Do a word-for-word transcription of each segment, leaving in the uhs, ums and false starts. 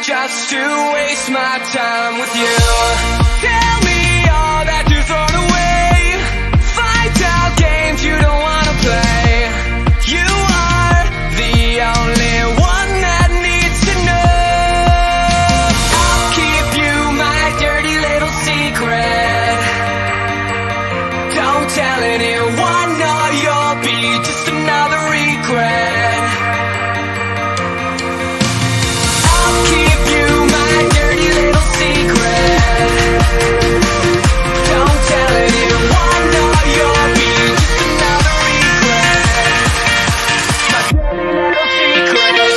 just to waste my time with you. Tell me all that you thrown away, find out games you don't wanna play. You are the only one that needs to know. I'll keep you my dirty little secret. Don't tell anyone or you'll be just another regret. I'll keep you my dirty little secret. Don't tell anyone or you'll be just another regret. My dirty little secret.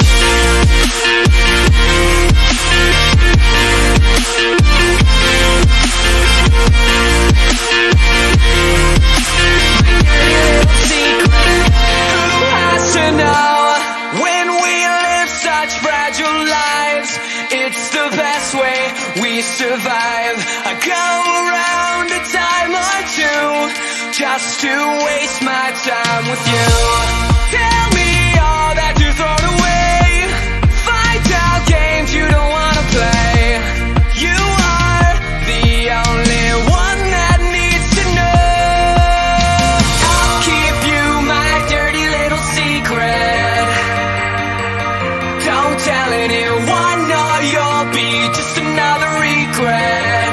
Who has to know when we live such fragile lives? It's the best way we survive. I go around a time or two just to waste my time with you. Tell me all that you thrown away, find out games you don't wanna play. You are the only one that needs to know. I'll keep you my dirty little secret. Don't tell anyone or you'll be just another regret.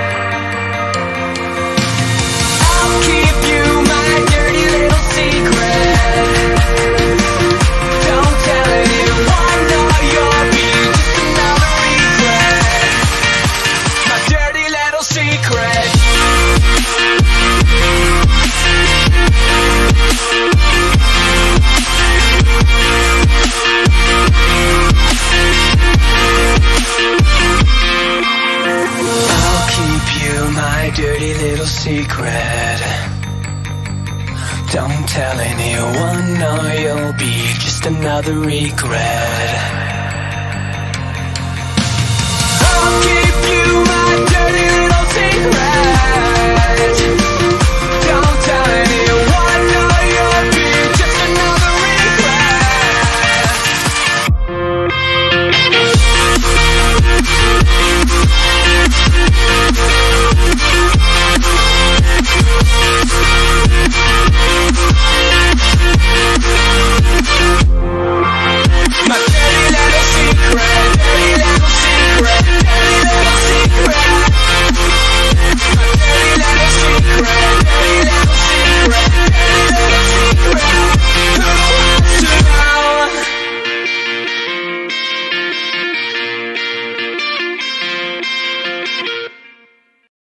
I'll keep you my dirty little secret. Don't tell anyone or you'll be just another regret. My dirty little secret. I'll keep you my dirty little secret. Don't tell anyone or you'll be just another regret. I'll keep you my dirty little secret.